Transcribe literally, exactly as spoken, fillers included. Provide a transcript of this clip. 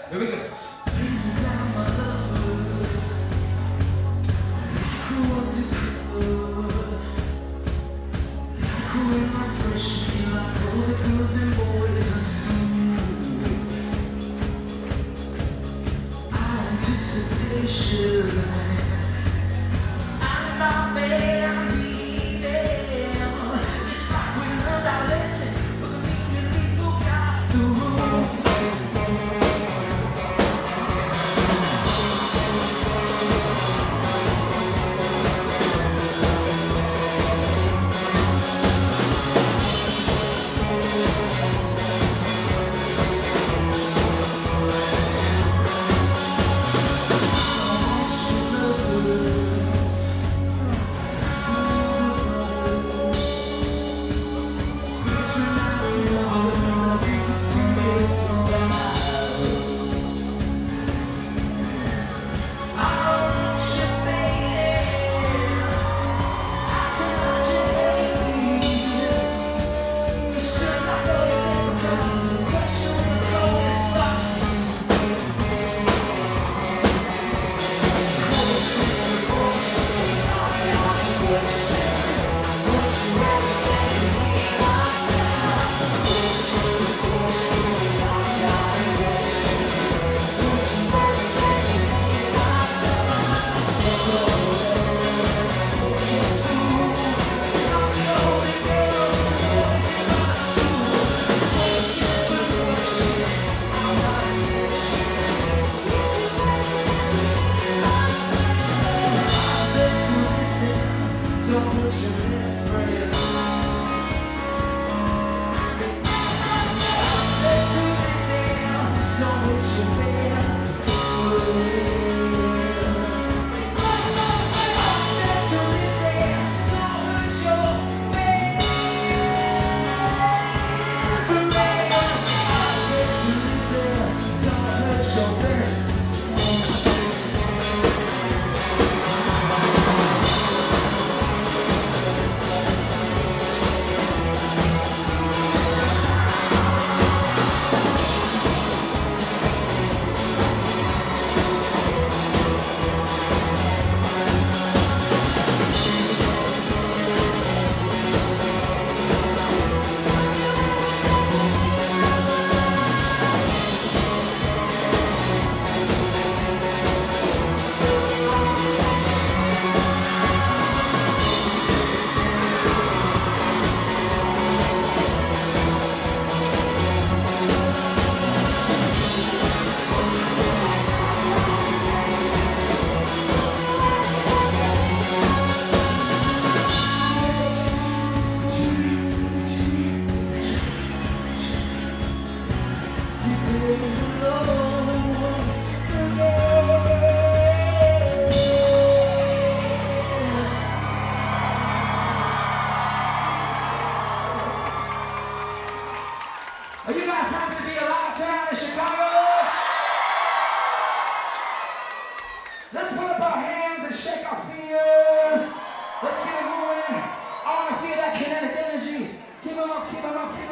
Here we go. Are you guys happy to be alive tonight in Chicago? Let's put up our hands and shake our fears. Let's get it moving. I want to feel that kinetic energy. Keep them up, keep them up, keep them up.